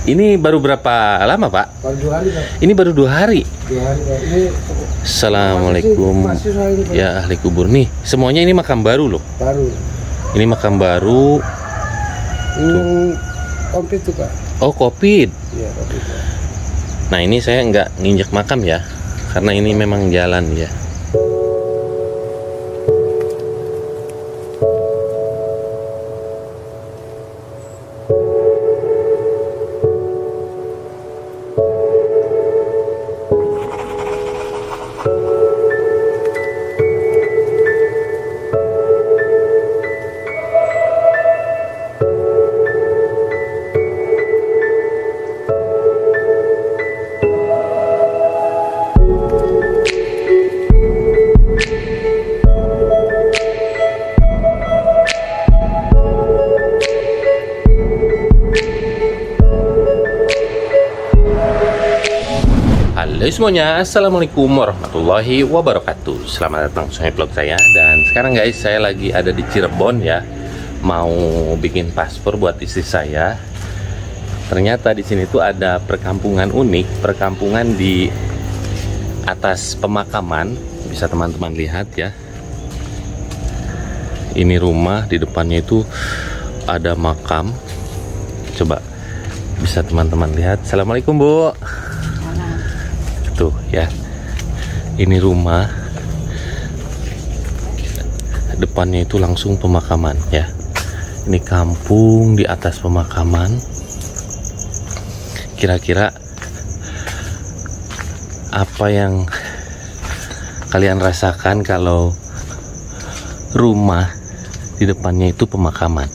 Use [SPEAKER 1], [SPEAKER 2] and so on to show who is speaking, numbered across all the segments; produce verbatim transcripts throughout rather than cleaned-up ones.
[SPEAKER 1] Ini baru berapa lama, Pak?
[SPEAKER 2] Baru dua hari, Pak.
[SPEAKER 1] Ini baru dua hari.
[SPEAKER 2] Dua hari, Pak. Ini
[SPEAKER 1] Assalamualaikum.
[SPEAKER 2] masih soal ini, Pak.
[SPEAKER 1] Ya, ahli kubur nih. Semuanya ini makam baru loh.
[SPEAKER 2] Baru.
[SPEAKER 1] Ini makam baru.
[SPEAKER 2] Ini komplit tuh, Pak.
[SPEAKER 1] Oh, Covid.
[SPEAKER 2] Iya, komplit, Pak.
[SPEAKER 1] Nah, ini saya nggak nginjek makam ya, karena ini memang jalan ya. Halo semuanya, assalamualaikum warahmatullahi wabarakatuh. Selamat datang di vlog saya. Dan sekarang guys, saya lagi ada di Cirebon ya, mau bikin paspor buat istri saya. Ternyata di sini tuh ada perkampungan unik, perkampungan di atas pemakaman. Bisa teman-teman lihat ya. Ini rumah, di depannya itu ada makam. Coba bisa teman-teman lihat. Assalamualaikum, Bu. Tuh ya, ini rumah, depannya itu langsung pemakaman ya. Ini kampung di atas pemakaman. Kira-kira apa yang kalian rasakan kalau rumah di depannya itu pemakaman?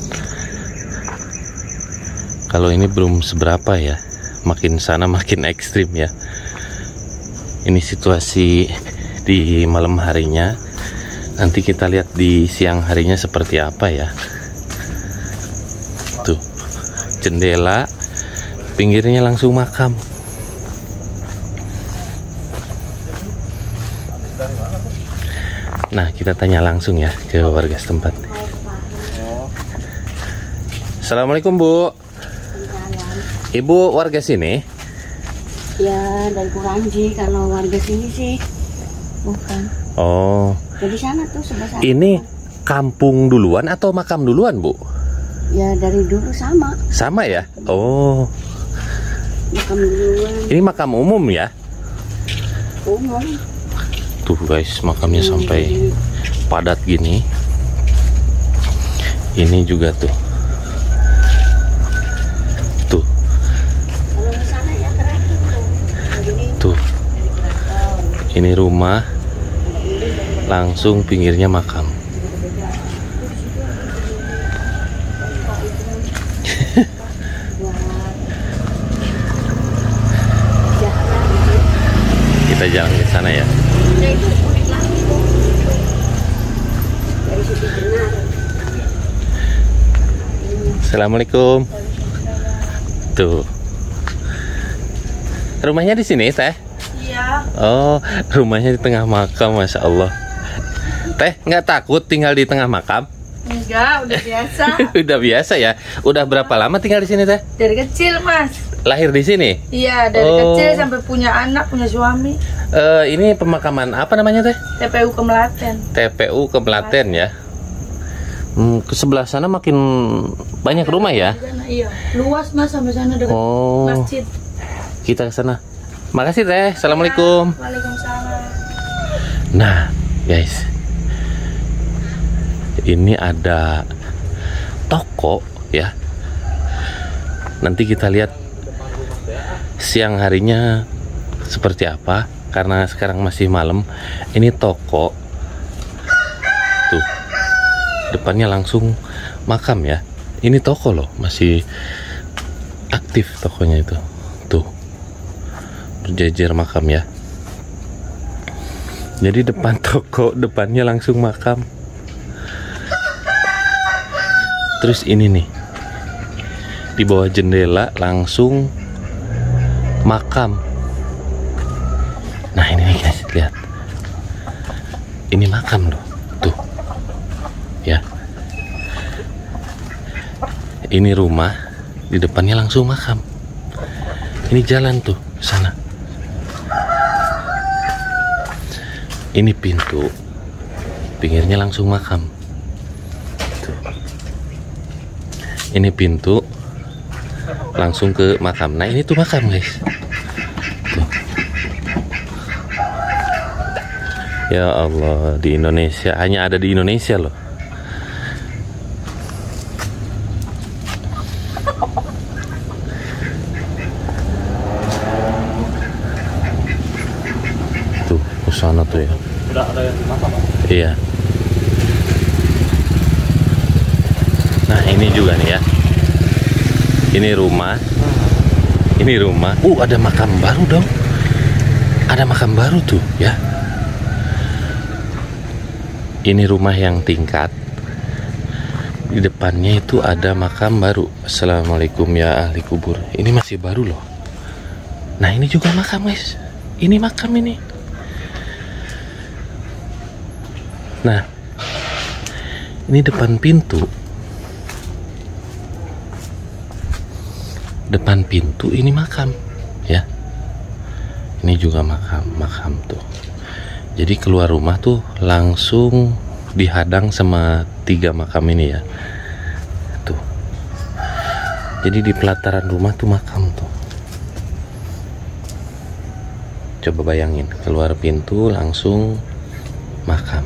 [SPEAKER 1] Kalau ini belum seberapa ya, makin sana makin ekstrim ya. Ini situasi di malam harinya. Nanti kita lihat di siang harinya seperti apa ya. Tuh, jendela, pinggirnya langsung makam. Nah, kita tanya langsung ya ke warga setempat. Assalamualaikum, Bu. Ibu warga sini?
[SPEAKER 3] Ya, dari Kuranji. Kalau warga sini sih bukan.
[SPEAKER 1] Oh.
[SPEAKER 3] Jadi sana tuh sebelah sana.
[SPEAKER 1] Ini kampung duluan atau makam duluan, Bu?
[SPEAKER 3] Ya, dari dulu sama.
[SPEAKER 1] Sama ya? Oh.
[SPEAKER 3] Makam duluan.
[SPEAKER 1] Ini makam umum ya?
[SPEAKER 3] Umum.
[SPEAKER 1] Tuh guys, makamnya
[SPEAKER 3] Hmm.
[SPEAKER 1] sampai padat gini. Ini juga tuh. Tuh.
[SPEAKER 3] Kalau di sana ya terakhir tuh. Begini.
[SPEAKER 1] Tuh. Ini rumah. Langsung pinggirnya makam. Kita jalan ke sana ya.
[SPEAKER 3] Nah, itu unik lagi tuh. Dari situ benar.
[SPEAKER 1] Assalamualaikum. Tuh. Rumahnya di sini, Teh?
[SPEAKER 3] Iya.
[SPEAKER 1] Oh, rumahnya di tengah makam, Masya Allah. Teh, nggak takut tinggal di tengah makam?
[SPEAKER 4] Enggak, udah biasa.
[SPEAKER 1] Udah biasa ya. Udah berapa lama tinggal di sini, Teh?
[SPEAKER 4] Dari kecil, Mas.
[SPEAKER 1] Lahir di sini?
[SPEAKER 4] Iya, dari
[SPEAKER 1] Oh.
[SPEAKER 4] kecil sampai punya anak, punya suami.
[SPEAKER 1] Eh, ini pemakaman apa namanya, Teh?
[SPEAKER 4] T P U Kemelaten.
[SPEAKER 1] T P U Kemelaten ya. Hmm, ke sebelah sana makin banyak rumah ya.
[SPEAKER 4] Di sana, iya. Luas, Mas, sampai sana dekat
[SPEAKER 1] Oh.
[SPEAKER 4] masjid.
[SPEAKER 1] Kita ke sana. Makasih, Teh. Assalamualaikum.
[SPEAKER 4] Ya, waalaikumsalam.
[SPEAKER 1] Nah, guys. Ini ada toko ya. Nanti kita lihat siang harinya seperti apa, karena sekarang masih malam. Ini toko. Tuh. Depannya langsung makam ya. Ini toko loh, masih aktif tokonya itu. Tuh. Berjejer makam ya. Jadi depan toko, depannya langsung makam. Terus ini nih, di bawah jendela langsung makam. Nah ini nih guys, lihat. Ini makam loh, tuh. Ya. Ini rumah, di depannya langsung makam. Ini jalan tuh sana. Ini pintu, pinggirnya langsung makam. Tuh. Ini pintu, langsung ke makam. Nah ini tuh makam guys. Tuh. Ya Allah, di Indonesia, hanya ada di Indonesia loh. Tuh, ke sana tuh ya.
[SPEAKER 2] Udah ada yang makam.
[SPEAKER 1] Iya. Nah ini juga nih ya. Ini rumah. Ini rumah. Uh ada makam baru dong. Ada makam baru tuh ya. Ini rumah yang tingkat. Di depannya itu ada makam baru. Assalamualaikum ya ahli kubur. Ini masih baru loh. Nah ini juga makam guys. Ini makam ini. Nah, ini depan pintu. Depan pintu ini makam, ya. Ini juga makam, makam tuh. Jadi keluar rumah tuh langsung dihadang sama tiga makam ini ya. Tuh. Jadi di pelataran rumah tuh makam tuh. Coba bayangin, keluar pintu langsung makam.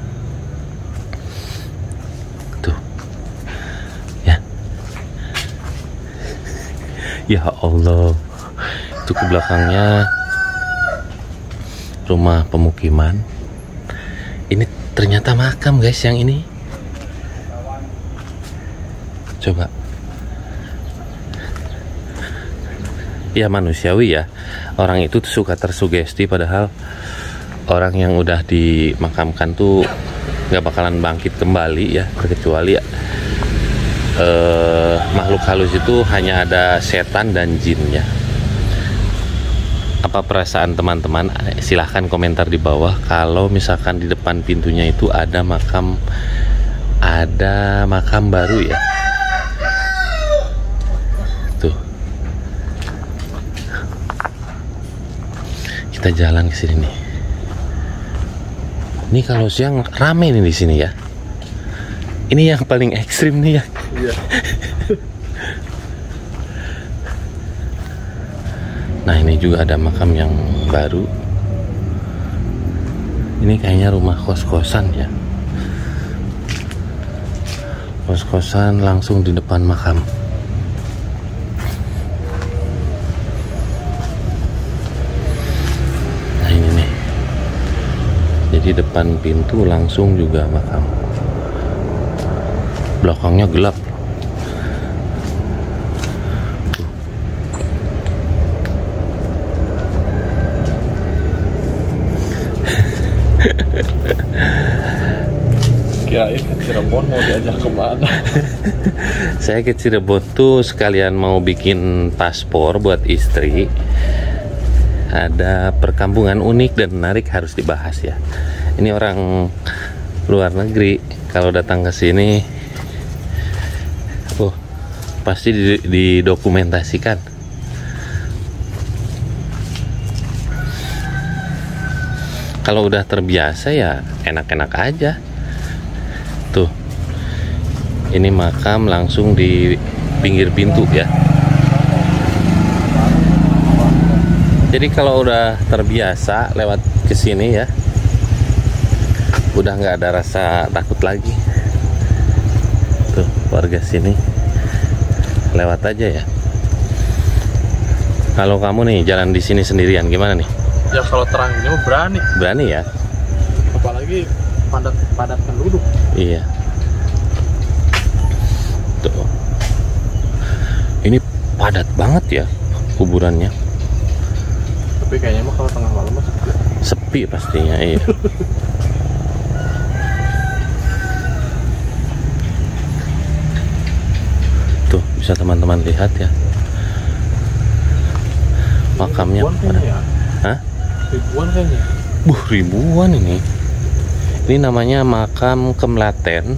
[SPEAKER 1] Ya Allah, itu ke belakangnya rumah pemukiman. Ini ternyata makam guys yang ini. Coba. Ya manusiawi ya. Orang itu tuh suka tersugesti padahal orang yang udah dimakamkan tuh nggak bakalan bangkit kembali ya, terkecuali ya. Uh, makhluk halus itu hanya ada setan dan jinnya. Apa perasaan teman-teman? Silahkan komentar di bawah. Kalau misalkan di depan pintunya itu ada makam, ada makam baru ya. Tuh. Kita jalan ke sini nih. Ini kalau siang rame nih di sini ya. Ini yang paling ekstrim nih ya.
[SPEAKER 2] Iya.
[SPEAKER 1] Nah ini juga ada makam yang baru. Ini kayaknya rumah kos-kosan ya. Kos-kosan langsung di depan makam. Nah ini nih. Jadi depan pintu langsung juga makam. Belakangnya gelap.
[SPEAKER 2] Kirain ke Cirebon mau diajak kemana?
[SPEAKER 1] Saya ke Cirebon tuh sekalian mau bikin paspor buat istri. Ada perkampungan unik dan menarik harus dibahas ya. Ini orang luar negeri kalau datang ke sini, oh pasti didokumentasikan. Kalau udah terbiasa ya enak-enak aja. Tuh, ini makam langsung di pinggir pintu ya. Jadi kalau udah terbiasa lewat ke sini ya, udah nggak ada rasa takut lagi. Tuh warga sini lewat aja ya. Kalau kamu nih jalan di sini sendirian gimana nih?
[SPEAKER 2] Ya kalau terang ini mah berani.
[SPEAKER 1] Berani ya?
[SPEAKER 2] Apalagi padat padat penduduk.
[SPEAKER 1] Iya. Tuh. Ini padat banget ya kuburannya.
[SPEAKER 2] Tapi kayaknya mah kalau tengah malam mah sepi.
[SPEAKER 1] Sepi pastinya, iya. Tuh bisa teman-teman lihat ya. Makamnya.
[SPEAKER 2] Ribuan kayaknya ya.
[SPEAKER 1] Hah?
[SPEAKER 2] Ribuan kayaknya.
[SPEAKER 1] Buh, ribuan ini. Ini namanya makam Kemlaten.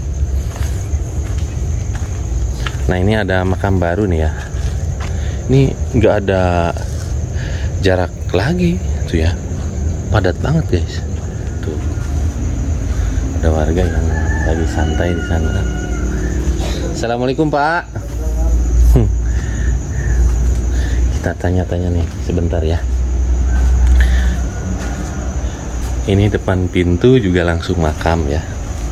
[SPEAKER 1] Nah ini ada makam baru nih ya. Ini nggak ada jarak lagi tuh ya, padat banget guys. Tuh ada warga yang lagi santai di sana. Assalamualaikum Pak. Kita tanya-tanya nih sebentar ya. Ini depan pintu juga langsung makam ya.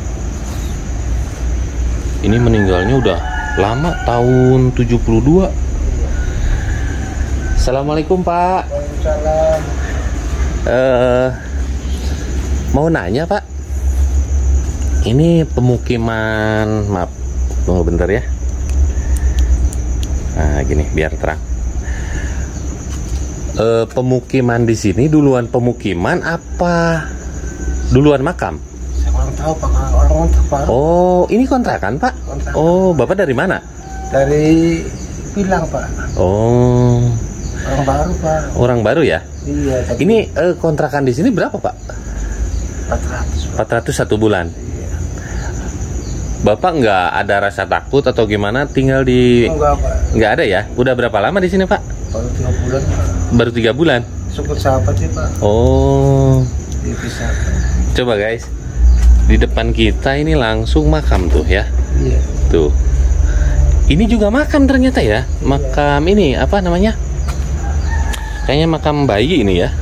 [SPEAKER 1] Ini meninggalnya udah lama, tahun tujuh puluh dua. Assalamualaikum Pak.
[SPEAKER 2] Waalaikumsalam.
[SPEAKER 1] Uh, mau nanya Pak, ini pemukiman, maaf, tunggu bentar ya. Nah gini biar terang. Uh, pemukiman di sini duluan pemukiman apa duluan makam?
[SPEAKER 2] Saya kurang tahu Pak, orang kontrak baru.
[SPEAKER 1] Oh ini kontrakan Pak?
[SPEAKER 2] Kontrakan.
[SPEAKER 1] Oh Bapak dari mana?
[SPEAKER 2] Dari Pilang Pak.
[SPEAKER 1] Oh
[SPEAKER 2] Orang baru Pak.
[SPEAKER 1] orang baru ya?
[SPEAKER 2] Iya. Tapi
[SPEAKER 1] Ini uh, kontrakan di sini berapa Pak?
[SPEAKER 2] empat ratus Pak.
[SPEAKER 1] empat ratus satu bulan.
[SPEAKER 2] Iya.
[SPEAKER 1] Bapak nggak ada rasa takut atau gimana tinggal di?
[SPEAKER 2] Enggak Pak.
[SPEAKER 1] Nggak ada ya? Udah berapa lama di sini Pak?
[SPEAKER 2] Baru tiga bulan Pak.
[SPEAKER 1] Baru tiga bulan.
[SPEAKER 2] Syukur sahabat ya Pak.
[SPEAKER 1] Oh,
[SPEAKER 2] Dipisahkan.
[SPEAKER 1] coba guys, di depan kita ini langsung makam tuh ya.
[SPEAKER 2] Iya.
[SPEAKER 1] Tuh, ini juga makam ternyata ya. Makam ini apa namanya? Kayaknya makam bayi ini ya.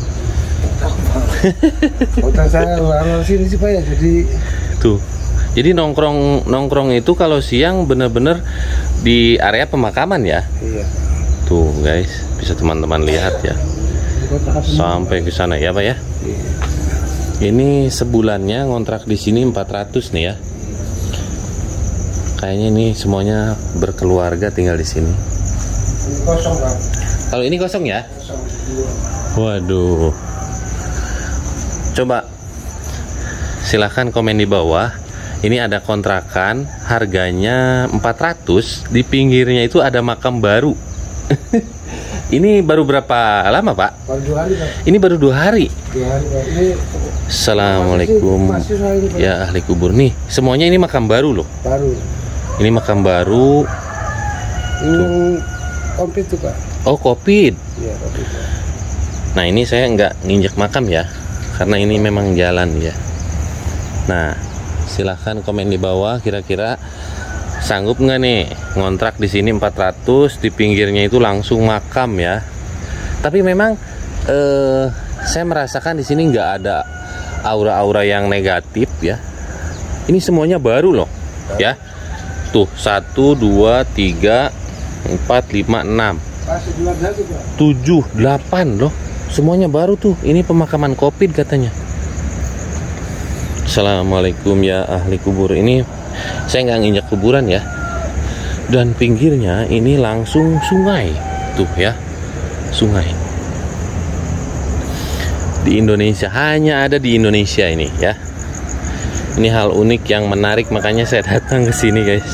[SPEAKER 2] Hotel saya lalu sini sih Pak ya. Jadi
[SPEAKER 1] Tuh, jadi nongkrong nongkrong itu kalau siang bener-bener di area pemakaman ya.
[SPEAKER 2] iya.
[SPEAKER 1] Tuh guys, bisa teman-teman lihat ya.
[SPEAKER 2] Di kota apa?
[SPEAKER 1] Sampai ke sana ya Pak ya.
[SPEAKER 2] Iya.
[SPEAKER 1] Ini sebulannya ngontrak di sini empat ratus nih ya. Kayaknya ini semuanya berkeluarga tinggal di sini.
[SPEAKER 2] Ini kosong Pak.
[SPEAKER 1] Kalau ini kosong ya?
[SPEAKER 2] Kosong dua.
[SPEAKER 1] Waduh. Coba silahkan komen di bawah. Ini ada kontrakan harganya empat ratus, di pinggirnya itu ada makam baru. Ini baru berapa lama Pak?
[SPEAKER 2] Baru dua hari Pak.
[SPEAKER 1] Ini baru dua hari.
[SPEAKER 2] Dua hari Pak. Ini
[SPEAKER 1] Assalamualaikum
[SPEAKER 2] masih saya ini Pak.
[SPEAKER 1] ya ahli kubur nih. Semuanya ini makam baru loh.
[SPEAKER 2] Baru.
[SPEAKER 1] Ini makam baru.
[SPEAKER 2] Ini yang komplit tuh Pak.
[SPEAKER 1] Oh Covid.
[SPEAKER 2] Iya komplit Pak.
[SPEAKER 1] Nah ini saya nggak nginjek makam ya, karena ini memang jalan ya. Nah silahkan komen di bawah kira-kira sanggup nggak nih ngontrak di sini empat ratus, di pinggirnya itu langsung makam ya. Tapi memang eh, saya merasakan di sini nggak ada aura-aura yang negatif ya. Ini semuanya baru loh ya. Tuh satu, dua, tiga, empat, lima, enam,
[SPEAKER 2] Masih dua lagi Pak.
[SPEAKER 1] tujuh, delapan loh. Semuanya baru tuh. Ini pemakaman Covid katanya. Assalamualaikum ya ahli kubur. Ini saya nggak nginjak kuburan ya. Dan pinggirnya ini langsung sungai tuh ya, sungai. Di Indonesia, hanya ada di Indonesia ini ya. Ini hal unik yang menarik, makanya saya datang ke sini guys.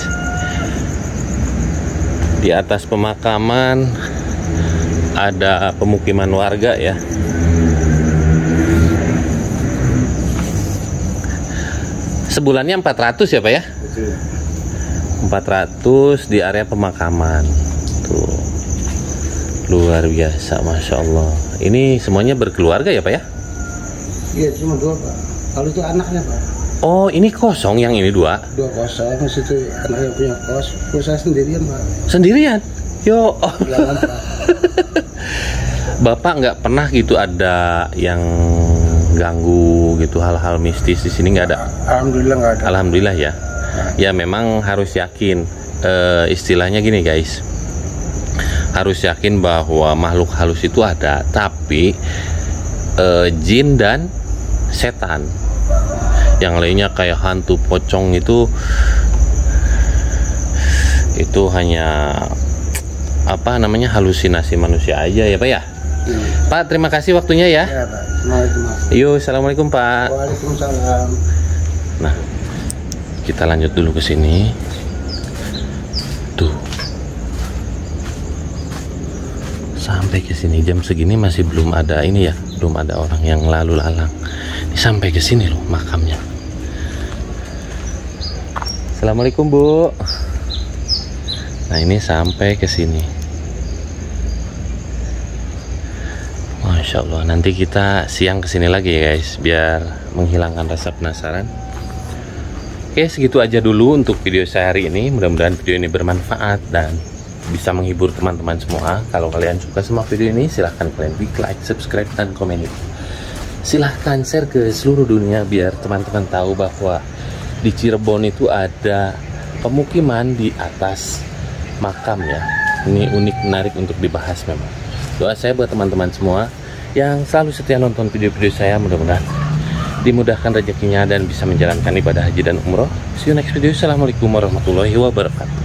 [SPEAKER 1] Di atas pemakaman ada pemukiman warga ya. Sebulannya empat ratus ya Pak ya?
[SPEAKER 2] Betul.
[SPEAKER 1] empat ratus di area pemakaman. Tuh. Luar biasa, Masya Allah. Ini semuanya berkeluarga ya Pak ya?
[SPEAKER 2] Iya cuma dua Pak. Kalau itu anaknya Pak.
[SPEAKER 1] Oh ini kosong, yang ini dua?
[SPEAKER 2] Dua kosong, situ anak yang punya kos. Kos saya sendirian Pak.
[SPEAKER 1] Sendirian? Yo. Oh.
[SPEAKER 2] Jangan Pak.
[SPEAKER 1] Bapak nggak pernah gitu ada yang ganggu gitu, hal-hal mistis di sini nggak ada?
[SPEAKER 2] Alhamdulillah nggak ada.
[SPEAKER 1] Alhamdulillah ya. Ya memang harus yakin. E, istilahnya gini guys, harus yakin bahwa makhluk halus itu ada, tapi e, jin dan setan. Yang lainnya kayak hantu, pocong itu itu hanya apa namanya halusinasi manusia aja ya Pak ya.
[SPEAKER 2] Hmm.
[SPEAKER 1] Pak terima kasih waktunya ya.
[SPEAKER 2] Ya Pak. Assalamualaikum.
[SPEAKER 1] Yuk assalamualaikum Pak.
[SPEAKER 2] Waalaikumsalam.
[SPEAKER 1] Nah kita lanjut dulu ke sini. Tuh sampai ke sini jam segini masih belum ada ini ya, belum ada orang yang lalu lalang. Ini sampai ke sini loh makamnya. Assalamualaikum Bu. Nah ini sampai ke sini. Masya Allah, nanti kita siang kesini lagi ya guys, biar menghilangkan rasa penasaran. Oke, segitu aja dulu untuk video saya hari ini. Mudah-mudahan video ini bermanfaat dan bisa menghibur teman-teman semua. Kalau kalian suka sama video ini, silahkan kalian klik like, subscribe, dan komen. Silahkan share ke seluruh dunia biar teman-teman tahu bahwa di Cirebon itu ada pemukiman di atas makam ya. Ini unik, menarik untuk dibahas memang. Doa saya buat teman-teman semua yang selalu setia nonton video-video saya, mudah-mudahan dimudahkan rezekinya dan bisa menjalankan ibadah haji dan umroh. See you next video. Assalamualaikum warahmatullahi wabarakatuh.